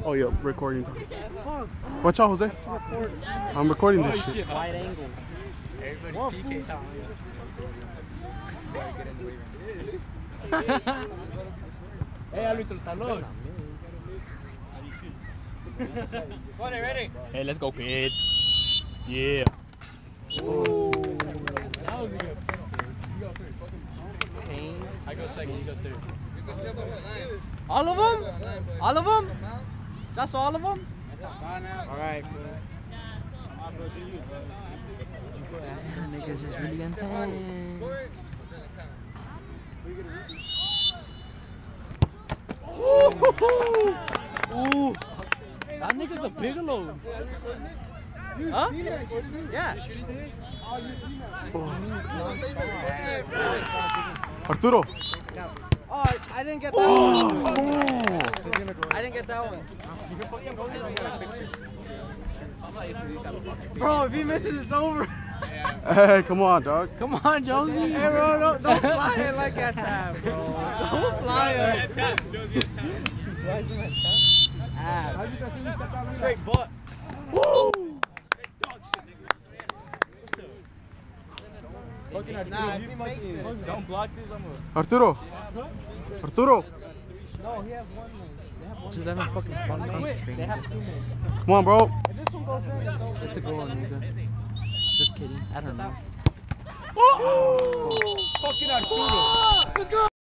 Oh, yeah, recording time. Watch out, Jose. I'm recording this shit. Wide angle. Everybody's PK time. Árbitro, el talón. Ready? Hey, let's go, kid. Yeah. Ooh. That was good. You go first. I go second, you go third. All of them? All of them? Just all of them? Alright, niggas just really intense. Ooh. That nigga's a Bigelow. Huh? Yeah. Arturo. Oh, I didn't get that one. I didn't get that one. Bro, if he misses, it's over. Hey, come on, dog. Come on, Josie. Hey, bro, don't fly it like that time, bro. Don't fly it. Straight butt. Woo! Don't block this. Arturo. Arturo. No, he has one more. Just let me fucking concentrate. They have 2 more. Come on, bro. If this one goes in, It's a goal, nigga. Just kidding. I don't know. Oh! Fucking Arturo. Let's go.